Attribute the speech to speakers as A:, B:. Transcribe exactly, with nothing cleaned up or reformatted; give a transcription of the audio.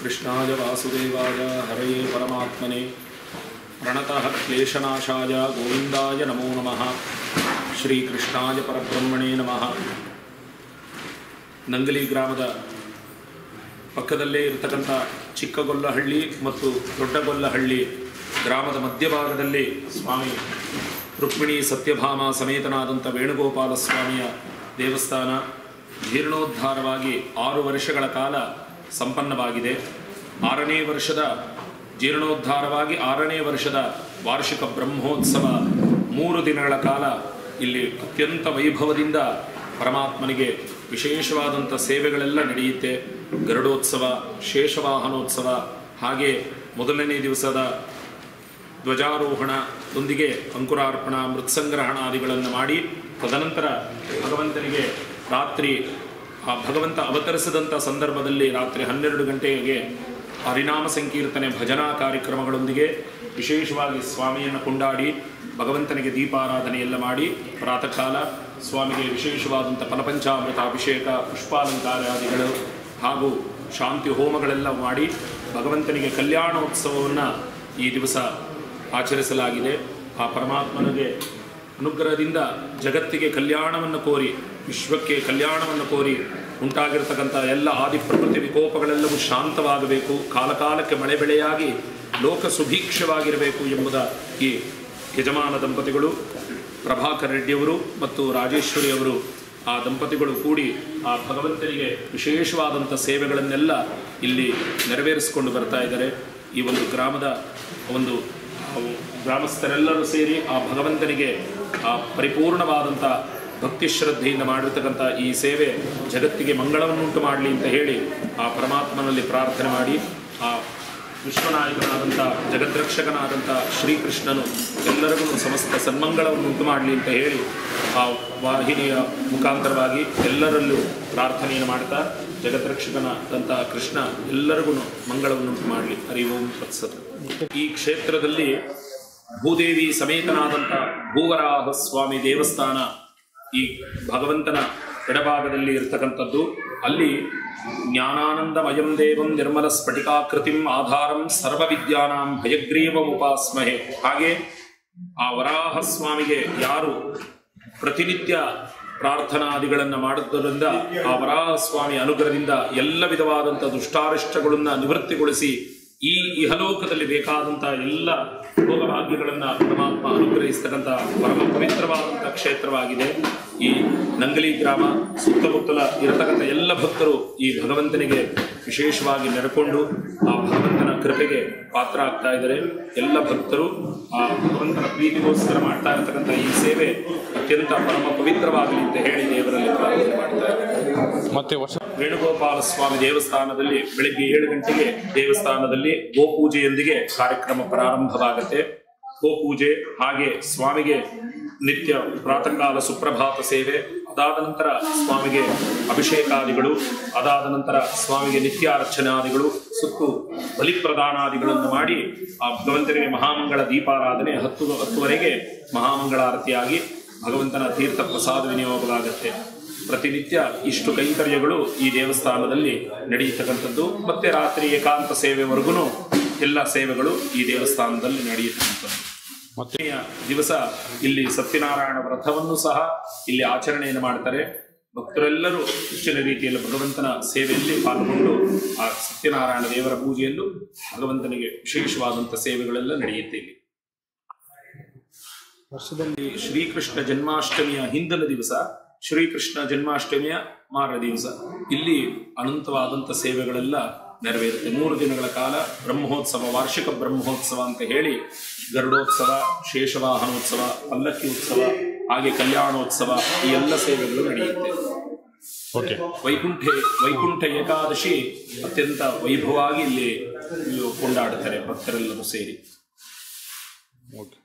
A: कृष्णाय वासुदेवाय हरये परमात्मने प्रणतः क्लेशनाशाय गोविंदाय नमो नमः। श्रीकृष्णाय परब्रह्मणे नमः। ನಂಗಲಿ ಗ್ರಾಮದ ಪಕ್ಕದಲ್ಲೇ ಇರತಕ್ಕಂಥ ಚಿಕ್ಕಗೊಲ್ಲಹಳ್ಳಿ ಮತ್ತು ದೊಡ್ಡಗೊಲ್ಲಹಳ್ಳಿ ಗ್ರಾಮದ ಮಧ್ಯಭಾಗದಲ್ಲಿ ಸ್ವಾಮಿ ರುಕ್ಮಿಣಿ ಸತ್ಯಭಾಮ ಸಮೇತನಾದಂಥ ವೇಣುಗೋಪಾಲ ಸ್ವಾಮಿಯ ದೇವಸ್ಥಾನ ಜೀರ್ಣೋದ್ಧಾರವಾಗಿ ಆರು ವರ್ಷಗಳ ಕಾಲ ಸಂಪನ್ನವಾಗಿದೆ. ಆರನೇ ವರ್ಷದ ಜೀರ್ಣೋದ್ಧಾರವಾಗಿ ಆರನೇ ವರ್ಷದ ವಾರ್ಷಿಕ ಬ್ರಹ್ಮೋತ್ಸವ ಮೂರು ದಿನಗಳ ಕಾಲ ಇಲ್ಲಿ ಅತ್ಯಂತ ವೈಭವದಿಂದ ಪರಮಾತ್ಮನಿಗೆ ವಿಶೇಷವಾದಂಥ ಸೇವೆಗಳೆಲ್ಲ ನಡೆಯುತ್ತೆ. ಗರುಡೋತ್ಸವ, ಶೇಷವಾಹನೋತ್ಸವ, ಹಾಗೆ ಮೊದಲನೇ ದಿವಸದ ಧ್ವಜಾರೋಹಣದೊಂದಿಗೆ ಅಂಕುರಾರ್ಪಣ, ಮೃತ್ಸಂಗ್ರಹಣಾದಿಗಳನ್ನು ಮಾಡಿ ತದನಂತರ ಭಗವಂತನಿಗೆ ರಾತ್ರಿ ಆ ಭಗವಂತ ಅವತರಿಸಿದಂಥ ಸಂದರ್ಭದಲ್ಲಿ ರಾತ್ರಿ ಹನ್ನೆರಡು ಗಂಟೆಗೆ ಹರಿನಾಮ ಸಂಕೀರ್ತನೆ ಭಜನಾ ಕಾರ್ಯಕ್ರಮಗಳೊಂದಿಗೆ ವಿಶೇಷವಾಗಿ ಸ್ವಾಮಿಯನ್ನು ಕೊಂಡಾಡಿ ಭಗವಂತನಿಗೆ ದೀಪಾರಾಧನೆಯೆಲ್ಲ ಮಾಡಿ ಪ್ರಾತಃ ಕಾಲ ಸ್ವಾಮಿಗೆ ವಿಶೇಷವಾದಂಥ ಫಲಪಂಚಾಮೃತ ಅಭಿಷೇಕ, ಪುಷ್ಪಾಲಂಕಾರಾದಿಗಳು ಹಾಗೂ ಶಾಂತಿ ಹೋಮಗಳೆಲ್ಲ ಮಾಡಿ ಭಗವಂತನಿಗೆ ಕಲ್ಯಾಣೋತ್ಸವವನ್ನು ಈ ದಿವಸ ಆಚರಿಸಲಾಗಿದೆ. ಆ ಪರಮಾತ್ಮನಿಗೆ ಅನುಗ್ರಹದಿಂದ ಜಗತ್ತಿಗೆ ಕಲ್ಯಾಣವನ್ನು ಕೋರಿ, ವಿಶ್ವಕ್ಕೆ ಕಲ್ಯಾಣವನ್ನು ಕೋರಿ ಉಂಟಾಗಿರ್ತಕ್ಕಂಥ ಎಲ್ಲ ಆದಿ ಪ್ರಕೃತಿ ವಿಕೋಪಗಳೆಲ್ಲವೂ ಶಾಂತವಾಗಬೇಕು, ಕಾಲಕಾಲಕ್ಕೆ ಮಳೆ ಬೆಳೆಯಾಗಿ ಲೋಕ ಸುಭೀಕ್ಷವಾಗಿರಬೇಕು ಎಂಬುದ ಈ ಯಜಮಾನ ದಂಪತಿಗಳು ಪ್ರಭಾಕರ್ ರೆಡ್ಡಿಯವರು ಮತ್ತು ರಾಜೇಶ್ವರಿಯವರು ಆ ದಂಪತಿಗಳು ಕೂಡಿ ಆ ಭಗವಂತನಿಗೆ ವಿಶೇಷವಾದಂಥ ಸೇವೆಗಳನ್ನೆಲ್ಲ ಇಲ್ಲಿ ನೆರವೇರಿಸಿಕೊಂಡು ಬರ್ತಾ ಇದ್ದಾರೆ. ಈ ಒಂದು ಗ್ರಾಮದ ಒಂದು ಗ್ರಾಮಸ್ಥರೆಲ್ಲರೂ ಸೇರಿ ಆ ಭಗವಂತನಿಗೆ ಆ ಪರಿಪೂರ್ಣವಾದಂಥ ಭಕ್ತಿ ಶ್ರದ್ಧೆಯಿಂದ ಮಾಡಿರ್ತಕ್ಕಂಥ ಈ ಸೇವೆ ಜಗತ್ತಿಗೆ ಮಂಗಳವನ್ನುಂಟು ಮಾಡಲಿ ಅಂತ ಹೇಳಿ ಆ ಪರಮಾತ್ಮನಲ್ಲಿ ಪ್ರಾರ್ಥನೆ ಮಾಡಿ ಆ ವಿಶ್ವನಾಯಕನಾದಂಥ ಜಗದ್ರಕ್ಷಕನಾದಂಥ ಶ್ರೀಕೃಷ್ಣನು ಎಲ್ಲರಿಗೂ ಸಮಸ್ತ ಸನ್ಮಂಗಳವನ್ನುಂಟು ಮಾಡಲಿ ಅಂತ ಹೇಳಿ ಆ ವಾಹಿನಿಯ ಮುಖಾಂತರವಾಗಿ ಎಲ್ಲರಲ್ಲೂ ಪ್ರಾರ್ಥನೆಯನ್ನು ಮಾಡ್ತಾ ಜಗದ್ರಕ್ಷಕನಾದಂಥ ಕೃಷ್ಣ ಎಲ್ಲರಿಗೂ ಮಂಗಳವನ್ನುಂಟು ಮಾಡಲಿ. ಹರಿ ಓಂ ತತ್ಸತ್. ಈ ಕ್ಷೇತ್ರದಲ್ಲಿ ಭೂದೇವಿ ಸಮೇತನಾದಂಥ ಭೂವರಾಹ ಸ್ವಾಮಿ ದೇವಸ್ಥಾನ ಈ ಭಗವಂತನ ಎಡಭಾಗದಲ್ಲಿ ಇರ್ತಕ್ಕಂಥದ್ದು. ಅಲ್ಲಿ ಜ್ಞಾನಾನಂದಮಯಂ ದೇವಂ ನಿರ್ಮಲ ಸ್ಫಟಿಕಾಕೃತಿಂ ಆಧಾರಂ ಸರ್ವವಿದ್ಯಾನಾಂ ಭಯಗ್ರೀವಮುಪಾಸ್ಮಹೆ. ಹಾಗೆ ಆ ವರಾಹ ಸ್ವಾಮಿಗೆ ಯಾರು ಪ್ರತಿನಿತ್ಯ ಪ್ರಾರ್ಥನಾದಿಗಳನ್ನು ಮಾಡುವುದರಿಂದ ಆ ವರಾಹ ಸ್ವಾಮಿ ಅನುಗ್ರಹದಿಂದ ಎಲ್ಲ ವಿಧವಾದಂಥ ದುಷ್ಟಾರಿಷ್ಟಗಳನ್ನು ನಿವೃತ್ತಿಗೊಳಿಸಿ ಈ ಇಹಲೋಕದಲ್ಲಿ ಬೇಕಾದಂಥ ಎಲ್ಲ ಭೋಗಭಾಗ್ಯಗಳನ್ನು ಪರಮಾತ್ಮ ಅನುಗ್ರಹಿಸ್ತಕ್ಕಂಥ ಪರಮ ಪವಿತ್ರವಾದಂಥ ಕ್ಷೇತ್ರವಾಗಿದೆ ಈ ನಂಗಲಿ ಗ್ರಾಮ. ಸುತ್ತಮುತ್ತಲ ಇರತಕ್ಕಂಥ ಎಲ್ಲ ಭಕ್ತರು ಈ ಭಗವಂತನಿಗೆ ವಿಶೇಷವಾಗಿ ನೆರಕೊಂಡು ಆ ಭಗವಂತನ ಕೃಪೆಗೆ ಪಾತ್ರ ಆಗ್ತಾ ಇದ್ದಾರೆ. ಎಲ್ಲ ಭಕ್ತರು ಆ ಭಗವಂತನ ಪ್ರೀತಿಗೋಸ್ಕರ ಮಾಡ್ತಾ ಇರತಕ್ಕಂಥ ಈ ಸೇವೆ ಅತ್ಯಂತ ಪರಮ ಪವಿತ್ರವಾಗಲಿ ಅಂತ ಹೇಳಿ ದೇವರಲ್ಲಿ ಪ್ರಾರ್ಥನೆ ಮಾಡ್ತಾ ಇದ್ದಾರೆ. ಮತ್ತೆ ವರ್ಷ ವೇಣುಗೋಪಾಲ ಸ್ವಾಮಿ ದೇವಸ್ಥಾನದಲ್ಲಿ ಬೆಳಿಗ್ಗೆ ಏಳು ಗಂಟೆಗೆ ದೇವಸ್ಥಾನದಲ್ಲಿ ಗೋಪೂಜೆಯೊಂದಿಗೆ ಕಾರ್ಯಕ್ರಮ ಪ್ರಾರಂಭವಾಗುತ್ತೆ. ಗೋಪೂಜೆ ಹಾಗೆ ಸ್ವಾಮಿಗೆ ನಿತ್ಯ ಪ್ರಾತಃ ಕಾಲ ಸುಪ್ರಭಾತ ಸೇವೆ, ಅದಾದ ನಂತರ ಸ್ವಾಮಿಗೆ ಅಭಿಷೇಕಾದಿಗಳು, ಅದಾದ ನಂತರ ಸ್ವಾಮಿಗೆ ನಿತ್ಯ ಅರ್ಚನಾದಿಗಳು, ಸುತ್ತು ಬಲಿಪ್ರದಾನಾದಿಗಳನ್ನು ಮಾಡಿ ಆ ಭಗವಂತನಿಗೆ ಮಹಾಮಂಗಳ ದೀಪಾರಾಧನೆ ಹತ್ತು ಹತ್ತುವರೆಗೆ ಮಹಾಮಂಗಳಾರತಿಯಾಗಿ ಭಗವಂತನ ತೀರ್ಥ ಪ್ರಸಾದ ವಿನಿಯೋಗವಾಗುತ್ತೆ. ಪ್ರತಿನಿತ್ಯ ಇಷ್ಟು ಕೈಂಕರ್ಯಗಳು ಈ ದೇವಸ್ಥಾನದಲ್ಲಿ ನಡೆಯತಕ್ಕಂಥದ್ದು. ಮತ್ತೆ ರಾತ್ರಿ ಏಕಾಂತ ಸೇವೆವರೆಗೂ ಎಲ್ಲ ಸೇವೆಗಳು ಈ ದೇವಸ್ಥಾನದಲ್ಲಿ ನಡೆಯತಕ್ಕಂಥದ್ದು. ಮತ್ತೆ ದಿವಸ ಇಲ್ಲಿ ಸತ್ಯನಾರಾಯಣ ವ್ರತವನ್ನು ಸಹ ಇಲ್ಲಿ ಆಚರಣೆಯನ್ನು ಮಾಡ್ತಾರೆ. ಭಕ್ತರೆಲ್ಲರೂ ಹೆಚ್ಚಿನ ರೀತಿಯಲ್ಲಿ ಭಗವಂತನ ಸೇವೆಯಲ್ಲಿ ಪಾಲ್ಗೊಂಡು ಆ ಸತ್ಯನಾರಾಯಣ ದೇವರ ಪೂಜೆಯಲ್ಲೂ ಭಗವಂತನಿಗೆ ವಿಶೇಷವಾದಂಥ ಸೇವೆಗಳೆಲ್ಲ ನಡೆಯುತ್ತೆ. ಇಲ್ಲಿ ವರ್ಷದಲ್ಲಿ ಶ್ರೀಕೃಷ್ಣ ಜನ್ಮಾಷ್ಟಮಿಯ ಹಿಂದಿನ ದಿವಸ, ಶ್ರೀಕೃಷ್ಣ ಜನ್ಮಾಷ್ಟಮಿಯ ಮಾರ ದಿವಸ ಇಲ್ಲಿ ಅನಂತವಾದಂಥ ಸೇವೆಗಳೆಲ್ಲ ನೆರವೇರುತ್ತೆ. ಮೂರು ದಿನಗಳ ಕಾಲ ಬ್ರಹ್ಮೋತ್ಸವ, ವಾರ್ಷಿಕ ಬ್ರಹ್ಮೋತ್ಸವ ಅಂತ ಹೇಳಿ ಗರುಡೋತ್ಸವ, ಶೇಷವಾಹನೋತ್ಸವ, ಪಲ್ಲಕ್ಕಿ ಉತ್ಸವ, ಹಾಗೆ ಕಲ್ಯಾಣೋತ್ಸವ ಈ ಎಲ್ಲ ಸೇವೆಗಳು ನಡೆಯುತ್ತೆ. ಓಕೆ. ವೈಕುಂಠ ವೈಕುಂಠ ಏಕಾದಶಿ ಅತ್ಯಂತ ವೈಭವವಾಗಿ ಇಲ್ಲಿ ಕೊಂಡಾಡುತ್ತಾರೆ ಭಕ್ತರೆಲ್ಲರೂ ಸೇರಿ. ಓಕೆ.